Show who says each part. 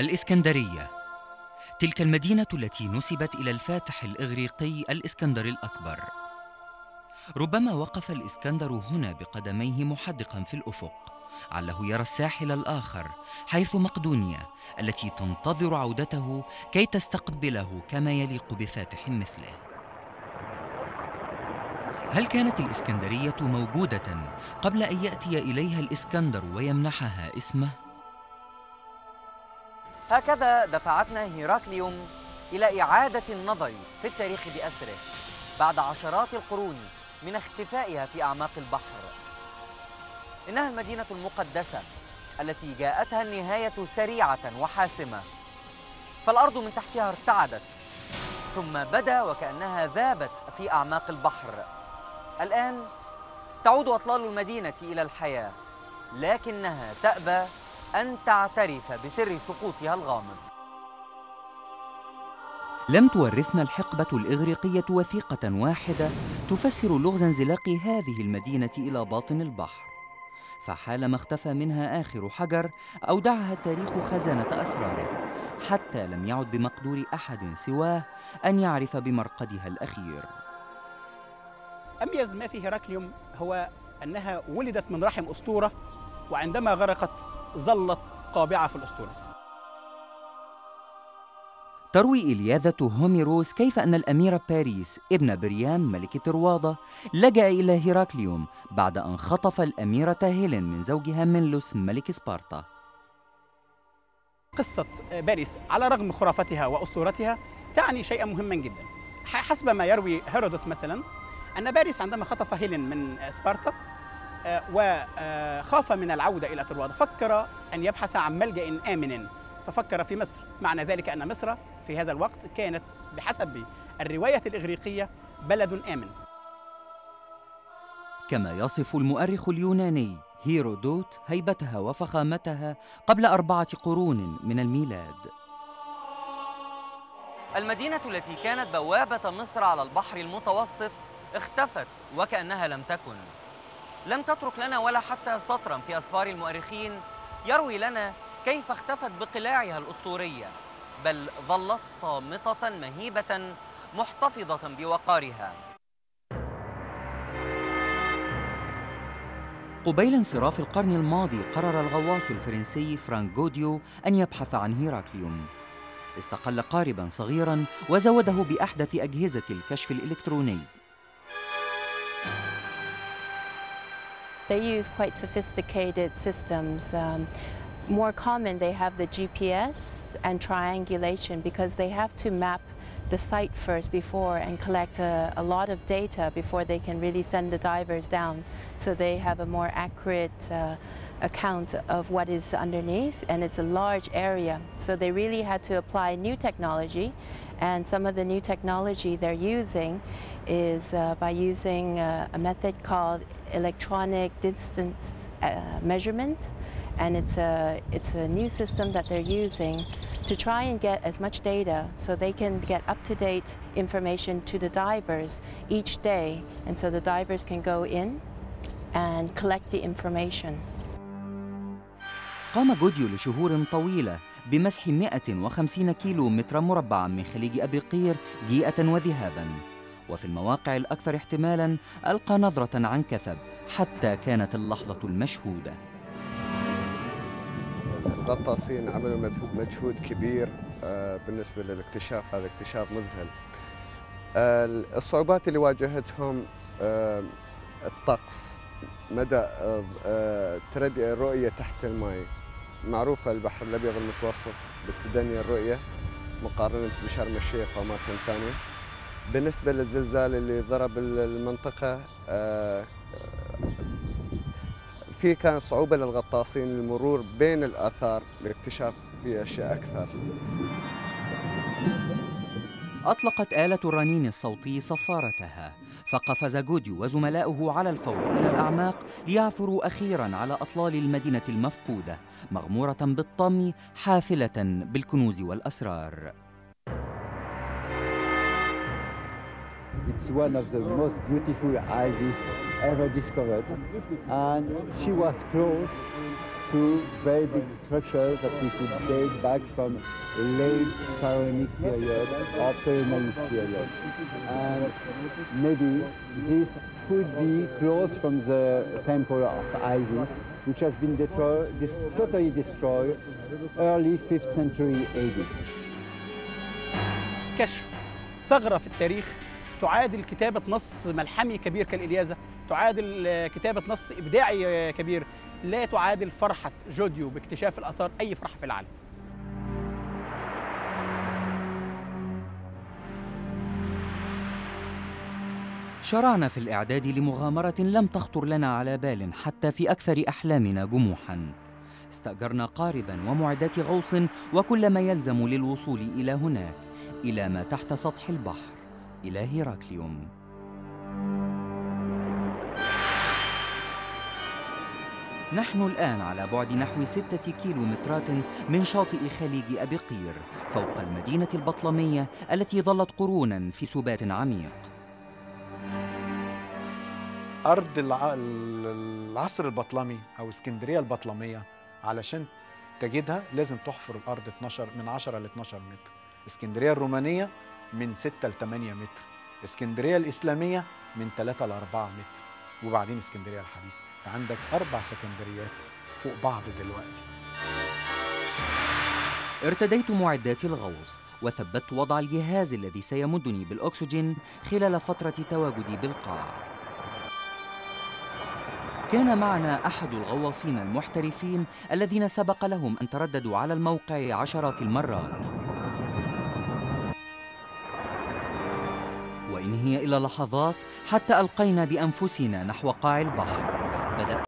Speaker 1: الإسكندرية، تلك المدينة التي نسبت إلى الفاتح الإغريقي الإسكندر الأكبر. ربما وقف الإسكندر هنا بقدميه محدقاً في الأفق، عله يرى الساحل الآخر حيث مقدونيا التي تنتظر عودته كي تستقبله كما يليق بفاتح مثله. هل كانت الإسكندرية موجودة قبل أن يأتي إليها الإسكندر ويمنحها اسمه؟
Speaker 2: هكذا دفعتنا هيراكليوم إلى إعادة النظر في التاريخ بأسره بعد عشرات القرون من اختفائها في أعماق البحر. إنها المدينة المقدسة التي جاءتها النهاية سريعة وحاسمة، فالأرض من تحتها ارتعدت ثم بدا وكأنها ذابت في أعماق البحر. الآن تعود أطلال المدينة إلى الحياة، لكنها تأبى أن تعترف بسر سقوطها الغامض.
Speaker 1: لم تورثنا الحقبة الإغريقية وثيقة واحدة تفسر لغز انزلاق هذه المدينة إلى باطن البحر، فحالما اختفى منها آخر حجر أودعها التاريخ خزانة أسراره، حتى لم يعد بمقدور أحد سواه أن يعرف بمرقدها الأخير.
Speaker 3: أميز ما في هيراكليوم هو أنها ولدت من رحم أسطورة، وعندما غرقت ظلت قابعة في الأسطورة.
Speaker 1: تروي إلياذة هوميروس كيف أن الأمير باريس ابن بريام ملكة الرواضة لجأ إلى هيراكليوم بعد أن خطف الأميرة هيلين من زوجها منلوس ملك سبارتا.
Speaker 3: قصة باريس على رغم خرافتها وأسطورتها تعني شيئا مهما جدا. حسب ما يروي هيرودوت مثلا أن باريس عندما خطف هيلين من سبارتا وخاف من العودة إلى طروادة فكر أن يبحث عن ملجأ آمن، ففكر في مصر. معنى ذلك أن مصر في هذا الوقت كانت بحسب الرواية الإغريقية بلد آمن.
Speaker 1: كما يصف المؤرخ اليوناني هيرودوت هيبتها وفخامتها قبل 4 قرون من الميلاد.
Speaker 2: المدينة التي كانت بوابة مصر على البحر المتوسط اختفت وكأنها لم تكن. لم تترك لنا ولا حتى سطرا في أسفار المؤرخين يروي لنا كيف اختفت بقلاعها الأسطورية، بل ظلت صامتة مهيبة محتفظة بوقارها.
Speaker 1: قبيل انصراف القرن الماضي قرر الغواص الفرنسي فرانك جوديو أن يبحث عن هيراكليوم. استقل قارباً صغيراً وزوده بأحدث أجهزة الكشف الإلكتروني.
Speaker 4: They use quite sophisticated systems. More common, they have the GPS and triangulation because they have to map the site first before and collect a lot of data before they can really send the divers down. So they have a more accurate account of what is underneath, and it's a large area. So they really had to apply new technology, and some of the new technology they're using is by using a method called electronic distance measurement. And it's a new system that they're using to try and get as much data so they can get up-to-date information to the divers each day, and so the divers can go in and collect the information.
Speaker 1: قام جوديو لشهور طويلة بمسح 150 كيلو متر مربعا من خليج أبي قير جيئة وذهابا، وفي المواقع الأكثر احتمالا ألقى نظرة عن كثب حتى كانت اللحظة المشهودة.
Speaker 5: الغطاسين عملوا مجهود كبير بالنسبة للاكتشاف، هذا اكتشاف مذهل. الصعوبات اللي واجهتهم الطقس، مدى تردي الرؤية تحت الماء. معروفة البحر الأبيض المتوسط بالتدني الرؤية مقارنة بشرم الشيخ وأماكن ثانية. بالنسبة للزلزال اللي ضرب المنطقة في كان صعوبة للغطاسين المرور بين الآثار لاكتشاف في أشياء أكثر.
Speaker 1: أطلقت آلة الرنين الصوتي صفارتها، فقفز جوديو وزملاؤه على الفور إلى الأعماق ليعثروا أخيراً على أطلال المدينة المفقودة، مغمورة بالطمي حافلة بالكنوز والأسرار.
Speaker 6: It's one of the most beautiful oases ever discovered, and she was close to very big structures that we could date back from late Pharaonic period or Ptolemaic period. And maybe this could be close from the temple of Isis, which has been totally destroyed early 5th century AD.
Speaker 3: كشف ثغرة في التاريخ تعادل كتابة نص ملحمي كبير كالإلياذة، تعادل كتابة نص إبداعي كبير، لا تعادل فرحة جوديو باكتشاف الآثار أي فرحة في العالم.
Speaker 1: شرعنا في الإعداد لمغامرة لم تخطر لنا على بال حتى في أكثر أحلامنا جموحاً. استأجرنا قارباً ومعدات غوص وكل ما يلزم للوصول إلى هناك، إلى ما تحت سطح البحر، إلى هيراكليوم. نحن الآن على بعد نحو 6 كيلومترات من شاطئ خليج أبيقير، فوق المدينة البطلمية التي ظلت قرونا في سبات عميق.
Speaker 7: أرض العصر البطلمي أو اسكندرية البطلمية علشان تجدها لازم تحفر الأرض من 10 ل 12 متر. اسكندرية الرومانية من 6 ل 8 متر. اسكندرية الإسلامية من 3 ل 4 متر. وبعدين اسكندرية الحديثة. عندك 4 سكندريات فوق بعض دلوقتي.
Speaker 1: ارتديت معدات الغوص وثبت وضع الجهاز الذي سيمدني بالأكسجين خلال فترة تواجدي بالقاع. كان معنا أحد الغواصين المحترفين الذين سبق لهم أن ترددوا على الموقع عشرات المرات. وإن هي إلا لحظات حتى ألقينا بأنفسنا نحو قاع البحر. بدأ